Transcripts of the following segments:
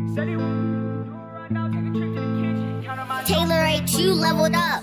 Taylor H, you leveled up.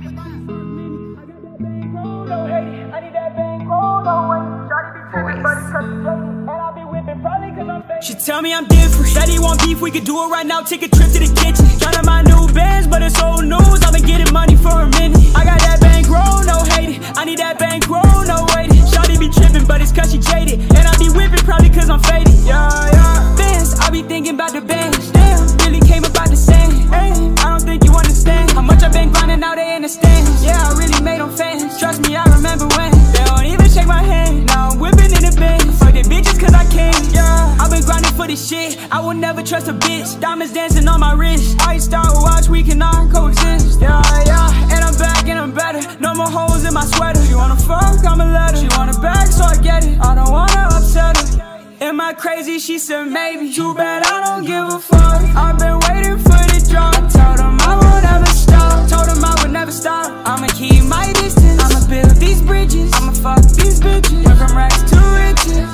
She tell me I'm different, said he want beef, we could do it right now, take a trip to the kitchen. Counting my new bands, but it's old news, I've been getting money for a minute. I got that bankroll, no hate it, I need that bankroll, no waiting. Shawty be tripping, but it's cause she jaded, and I be whipping probably cause I'm faded. Yeah, bands, I be thinking about the bands, damn, really came about the same. Hey, I don't think you understand how much I've been grinding, now they in the stands. Yeah, I really made them fans, trust me, I remember when they don't even shake my hand. Now I'm whipping in the Benz, fuck the bitches cause I can. Yeah, I've been grinding for this shit, I will never trust a bitch. Diamonds dancing on my wrist, Iced out watch, we cannot coexist. Yeah, and I'm back and I'm better, no more holes in my sweater. She wanna fuck, I'm a letter, she want it back, so I get it. I don't wanna upset her. Am I crazy? She said maybe. Too bad I don't give a fuck, I've been waiting for the drop. I told him I would never stop, told him I would never stop. I'ma keep my distance, I'ma build these bridges, I'ma fuck these bitches, went from racks to riches.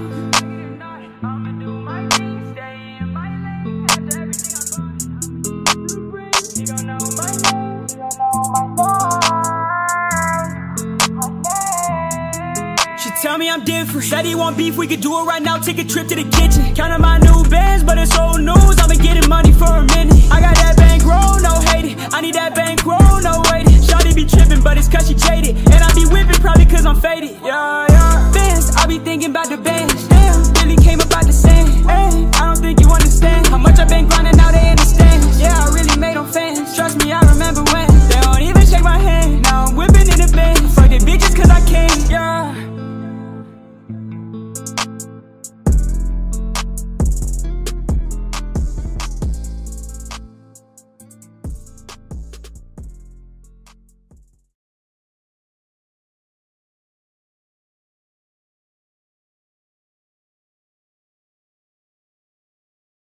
She tell me I'm different, said he want beef, we could do it right now, take a trip to the kitchen. Counting my new bands, but it's old news, I've been getting money for a minute. I got that bankroll, no hate it, I need that bankroll, no waiting. Shawty be tripping, but it's cause she jaded, and I be whipping probably cause I'm faded. Yeah.